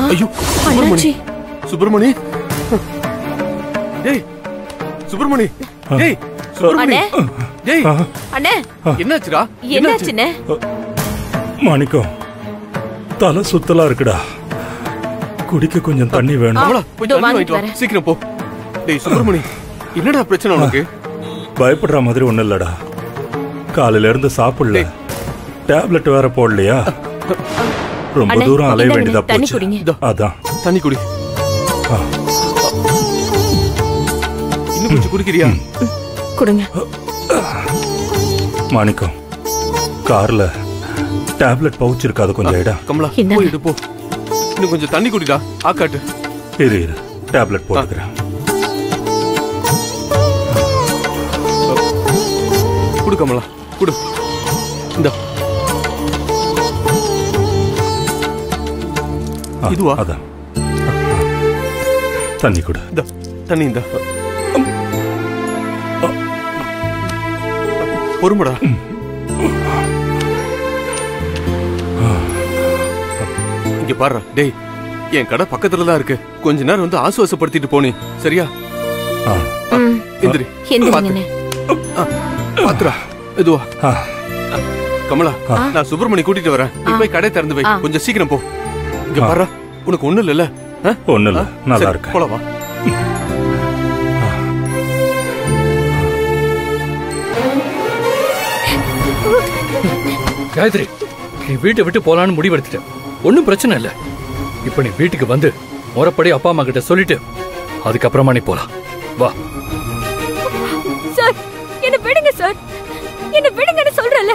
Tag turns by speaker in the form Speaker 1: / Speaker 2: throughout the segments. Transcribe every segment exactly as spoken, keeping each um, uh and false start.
Speaker 1: ஐயோ சுப்பிரமணி சுப்பிரமணி டேய் சுப்பிரமணி டேய் சுப்பிரமணி டேய்
Speaker 2: அண்ணே
Speaker 1: என்னாச்சுடா
Speaker 2: என்னாச்சுனே
Speaker 3: மாணிக்கம் தலை சுத்தலா இருக்குடா குடிக்க கொஞ்சம் தண்ணி வேணும்
Speaker 1: போய் தண்ணி வாங்கிட்டு வா சீக்கிரம் போ டேய் சுப்பிரமணி என்னடா பிரச்சனை உனக்கு
Speaker 3: பயப்படுற மாதிரி ஒண்ணு இல்லடா காலையில இருந்து சாப்பிடல டேப்லெட் வேற போடலையா ரொம்ப தூரம் அலைய வேண்டியதா போச்சு அதான்
Speaker 1: தண்ணி குடி இன்னும் கொஞ்சம் குடிக்கிறியா
Speaker 2: குடுங்க
Speaker 3: மாணிக்கம் கார்ல டேப்லெட் பவுச் இருக்காது கொஞ்சம் எடா
Speaker 1: கமலா போய் எடு போ இன்னும் கொஞ்சம் தண்ணி குடிடா ஆக்காட்டு
Speaker 3: இரு இரு டேப்லெட் போட்டுக்கிறேன்
Speaker 1: குடு கமலா குடு இந்தா இதுவா
Speaker 3: அதான் தண்ணி குடு
Speaker 1: இந்தா தண்ணி இந்தா பொறுமடா இங்க பாரு டேய் என் கடை பக்கத்துல தான் இருக்கு கொஞ்ச நேரம் வந்து ஆசுவாசப்படுத்திட்டு போனே சரியா எந்திரி
Speaker 2: எந்திரிங்கண்ணே
Speaker 1: பாத்துரா இதுவா கமலா நான் சுப்பிரமணி கூட்டிட்டு வரேன் நீ போய் கடை திறந்து வை கொஞ்சம் சீக்கிரம் போ இங்க பாரு உனக்கு ஒண்ணு இல்ல
Speaker 3: ஒண்ணு இல்ல நல்லா இருக்கு
Speaker 1: போலாம் வா
Speaker 4: காயத்ரி நீ வீட்டை விட்டு போலான்னு முடிவெடுத்துட்ட ஒன்னும் பிரச்சனை இல்ல இப்ப நீ வீட்டுக்கு வந்து முறைப்படி அப்பா அம்மா கிட்ட சொல்லிட்டு அதுக்கப்புறமா நீ போலாம் வா
Speaker 2: சார் என்ன விடுங்க சார் என்ன விடுங்கன்னு சொல்றல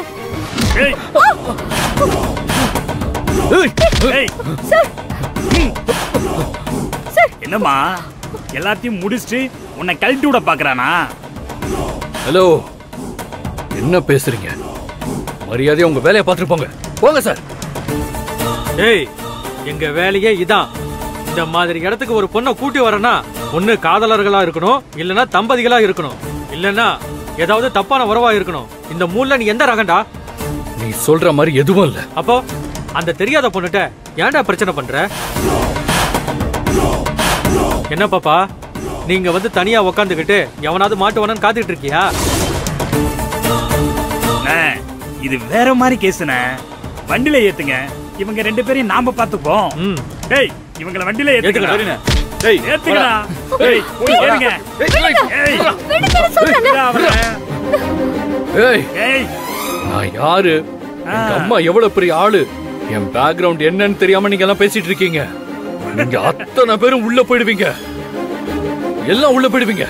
Speaker 5: என்னம்மா எல்லாத்தையும் முடிச்சுட்டு உன்னை கழட்டி விட பாக்குறானா?
Speaker 4: ஹலோ என்ன பேசுறீங்க? மரியாதையா உங்க வேலையை பார்த்துட்டு போங்க. போங்க சார்.
Speaker 6: ஏய் எங்க வேலையே இதான். இந்த மாதிரி இடத்துக்கு ஒரு பொண்ணை கூட்டி வரனா ஒண்ணு காதலர்களா இருக்கணும், இல்லனா தம்பதிகளா இருக்கணும், இல்லனா ஏதாவது தப்பான உறவா இருக்கணும். இந்த மூணுல நீ எந்த ரகண்டா?
Speaker 4: நீ சொல்ற மாதிரி எதுவும் இல்ல.
Speaker 6: அப்போ அந்த தெரியாத பொண்ணுட்ட ஏன்டா பிரச்சனை பண்ற? என்ன பாப்பா நீங்க வந்து தனியா உக்காந்துக்கிட்டு எவனாவது மாட்டுவானு காத்துட்டு இருக்கியா?
Speaker 5: இது வேற மாதிரி கேஸ்னே. வண்டில ஏத்துங்க. இவங்க ரெண்டு பேரையும் நாம பாத்துப்போம். டேய் இவங்கள வண்டில ஏத்துங்க. டேய் ஏத்துங்கடா. டேய் போய் ஏறுங்க. ஏய்
Speaker 2: விடுங்க சொல்றேன்.
Speaker 4: ஏய் ஏய் நான் யாரு? எங்க அம்மா எவ்வளவு பெரிய ஆளு? என் பேக்ரவுண்ட் என்னன்னு தெரியாம நீங்க எல்லாம் பேசிட்டு இருக்கீங்க. நீங்க அத்தனை பேரும் உள்ள போயிடுவீங்க. எல்லாம் உள்ள போயிடுவீங்க.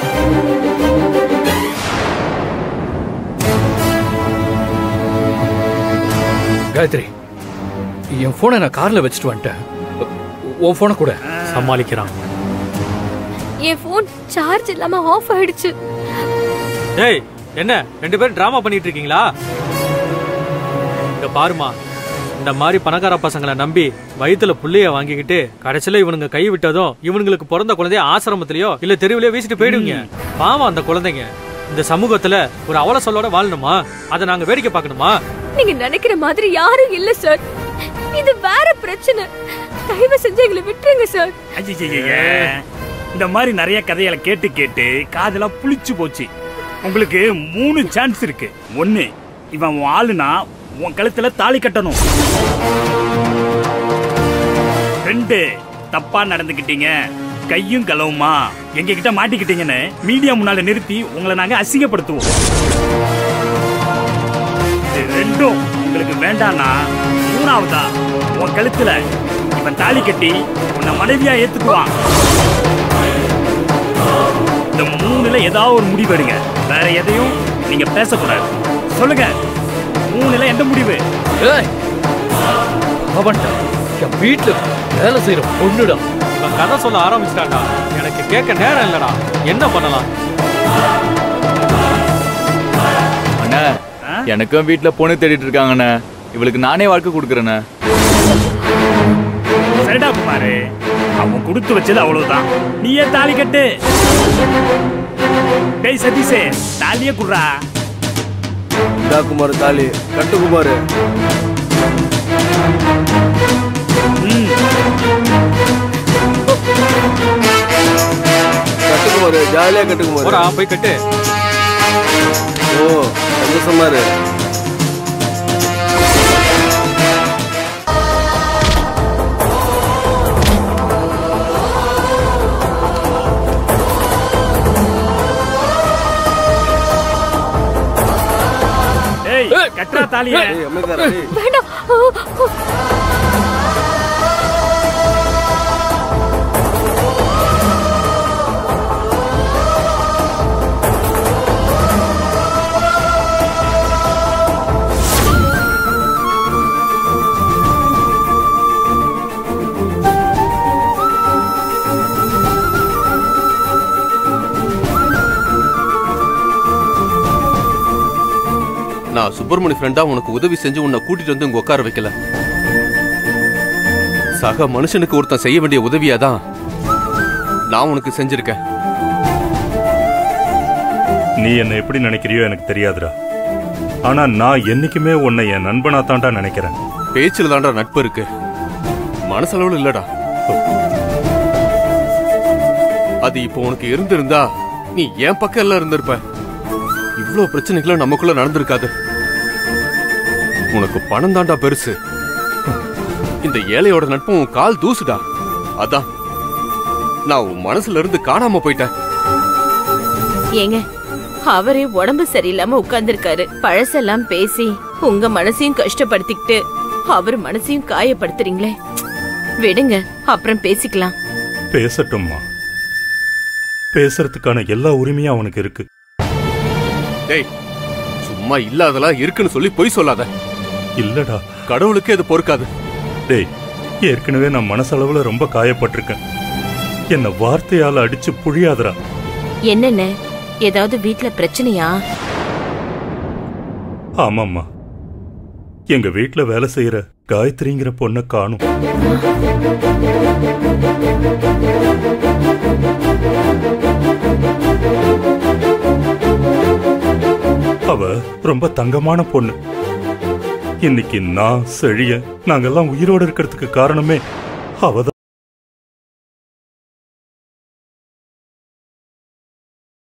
Speaker 4: காயத்ரி என் போனை நான் கார்ல வச்சுட்டு வந்துட்டேன். உன் போனை கூட
Speaker 6: சமாளிக்கிறான்.
Speaker 2: என் போன் சார்ஜ் இல்லாம ஆஃப் ஆயிடுச்சு.
Speaker 6: ஏய் என்ன ரெண்டு பேரும் டிராமா பண்ணிட்டு இருக்கீங்களா? இங்க பாருமா, இந்த மாதிரி பணக்கார பசங்களை நம்பி வயித்துல புள்ளைய வாங்கிக்கிட்டு கடைசியில இவனுங்க கை விட்டதும் இவனுங்களுக்கு பிறந்த குழந்தைய ஆசிரமத்திலயோ இல்ல தெருவிலயோ வீசிட்டு போயிடுவீங்க. பாவம் அந்த குழந்தைங்க. இந்த சமூகத்துல ஒரு அவல சொல்லோட வாழணுமா? அதை நாங்க வேடிக்கை பார்க்கணுமா?
Speaker 2: நீங்க நினைக்கிற மாதிரி யாரும் இல்ல சார். இது வேற பிரச்சனை. தயவு செஞ்சு எங்களை விட்டுருங்க சார்.
Speaker 5: இந்த மாதிரி நிறைய கதைகளை கேட்டு கேட்டு காதெல்லாம் புளிச்சு போச்சு. உங்களுக்கு மூணு சான்ஸ் இருக்கு. ஒண்ணு, இவன் ஆளுனா உன் கழுத்துல தாலி கட்டணும். ரெண்டு, தப்பா நடந்துக்கிட்டீங்க, கையும் களவுமா எங்க கிட்ட மாட்டிக்கிட்டீங்கன்னு மீடியா முன்னால நிறுத்தி உங்களை நாங்க அசிங்கப்படுத்துவோம். ரெண்டும் உங்களுக்கு வேண்டானா மூணாவதா உன் கழுத்துல இவன் தாலி கட்டி உன்னை மனைவியா ஏத்துக்குவான். இந்த மூணுல ஏதாவது ஒரு முடிவு எடுங்க. வேற எதையும் நீங்க பேசக்கூடாது. சொல்லுங்க, மூணுல எந்த முடிவு?
Speaker 4: அவன்டா என் வீட்டுல வேலை செய்யற பொண்ணுடா.
Speaker 6: கதை சொல்ல ஆரம்பிச்சிட்டாண்டா. எனக்கு கேட்க நேரம் இல்லடா. என்ன பண்ணலாம்?
Speaker 7: அண்ணா எனக்கும் வீட்டுல பொண்ணு தேடிட்டு இருக்காங்கண்ணே. இவளுக்கு நானே வாழ்க்கை கொடுக்குறேண்ணே.
Speaker 5: சரிடா குமாரு, அவன் கொடுத்து வச்சது அவ்வளவுதான். நீயே தாலி கட்டு. டேய் சதீஷே, தாலியே குடுறா.
Speaker 1: இந்தா குமாரு தாலி கட்டு குமாரு.
Speaker 5: ம்
Speaker 1: ஜாலியா கட்டுக்கு
Speaker 6: போறா போய் கட்டு.
Speaker 1: ஓ சந்தோஷமா இரு.
Speaker 5: கட்டா தாலிய.
Speaker 2: வேண்டாம்.
Speaker 1: நான் சுப்பிரமணி ஃப்ரெண்டா உனக்கு உதவி செஞ்சு உன்னை கூட்டிட்டு வந்து இங்க உட்கார வைக்கல. சக மனுஷனுக்கு ஒருத்தன் செய்ய வேண்டிய உதவியாதான் நான் உனக்கு செஞ்சிருக்கேன்.
Speaker 3: நீ என்ன எப்படி நினைக்கிறியோ எனக்கு தெரியாதுடா. ஆனா நான் என்னைக்குமே உன்னை என் நண்பனா தான்டா நினைக்கிறேன்.
Speaker 1: பேச்சுல தான்டா நட்பு இருக்கு, மனசளவுல இல்லடா. அது இப்போ உனக்கு இருந்திருந்தா நீ என் பக்கம் எல்லாம் இருந்திருப்ப. இவ்வளவு பிரச்சனைகளும் நமக்குள்ள நடந்திருக்காது. உனக்கு பணம் தாண்டா பெருசு. இந்த ஏழையோட நட்பும் உன் கால் தூசுடா. அதான் நான் உன் மனசுல இருந்து காணாம போயிட்டேன்.
Speaker 8: ஏங்க, அவரே உடம்பு சரியில்லாம உட்கார்ந்துருக்காரு. பழசெல்லாம் பேசி உங்க மனசையும் கஷ்டப்படுத்திக்கிட்டு அவர் மனசையும் காயப்படுத்துறீங்களே. விடுங்க, அப்புறம் பேசிக்கலாம்.
Speaker 3: பேசட்டும்மா, பேசுறதுக்கான எல்லா உரிமையும் அவனுக்கு இருக்கு.
Speaker 1: டேய், சும்மா இல்லாதெல்லாம் இருக்குன்னு சொல்லி பொய் சொல்லாத.
Speaker 3: இல்லடா,
Speaker 1: கடவுளுக்கே அது பொறுக்காது.
Speaker 3: டேய், ஏற்கனவே நான் மனசளவுல ரொம்ப காயப்பட்டிருக்கேன். என்ன வார்த்தையால அடிச்சு புழியாதரா.
Speaker 8: என்னென்ன, ஏதாவது வீட்ல பிரச்சனையா?
Speaker 3: ஆமாம்மா, எங்க வீட்ல வேலை செய்யற காயத்ரிங்கிற பொண்ணை காணும். அவ ரொம்ப தங்கமான பொண்ணு. இன்னைக்கு நான் செழிய நாங்கெல்லாம் உயிரோடு இருக்கிறதுக்கு காரணமே அவதான்.